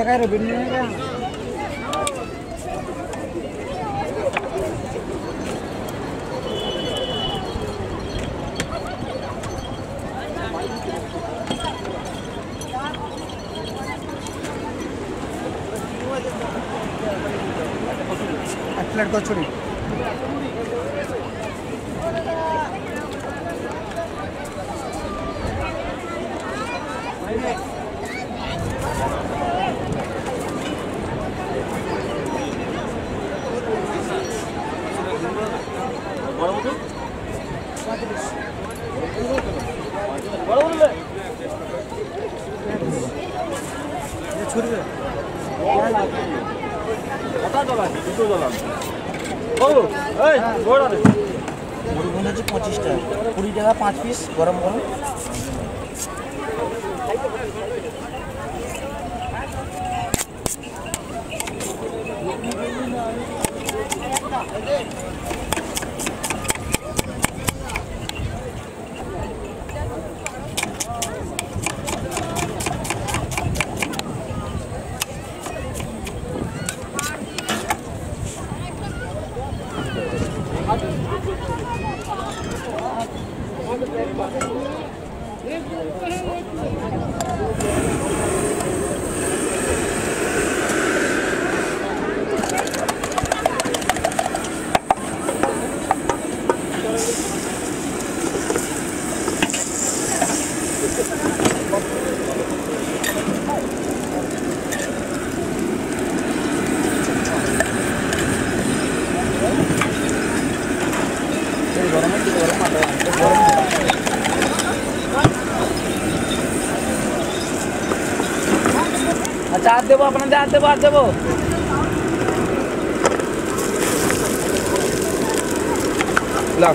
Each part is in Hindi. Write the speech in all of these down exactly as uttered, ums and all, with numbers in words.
बिन्ने का रे बिन्ने का प्लेट को छोड़ी पच्चीस टाका कुड़ी टाका पाँच पिस गरम गरम अच्छा हाथ देवो अपना हाथ देवो हाथ देवो ला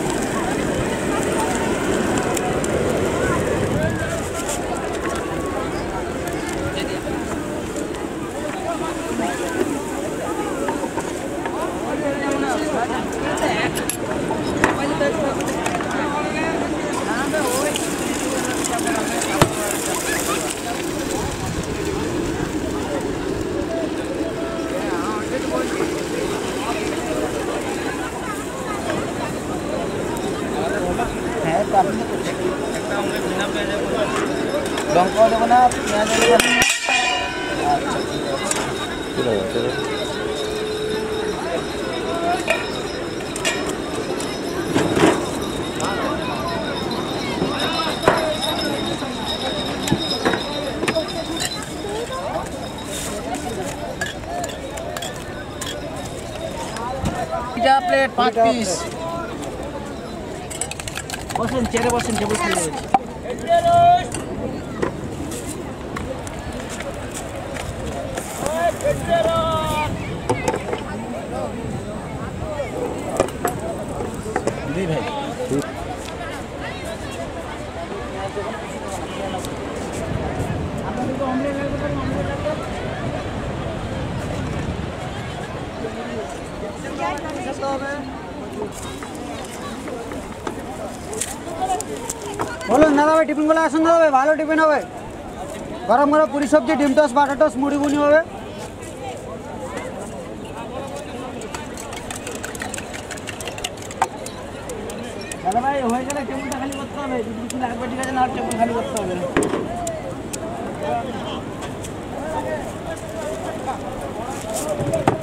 डंको देबो ना प्याज देबो ना अच्छा ठीक है चलो पिज्जा प्लेट पाँच पीस बसन चेहरे बसन टेबल खाली दी भाई बोलो ना भाई टिफिन गुला आसन दादा भाई भालो टिफिन হবে गरम गरम पूरी सब्जी डिम टॉस बाटा टॉस मुड़ी गुनी হবে दादा भाई হয়ে গেলে টেবিলটা খালি করতে হবে যদি কিছু লাগবে ঠিক আছে না টেবিল খালি করতে হবে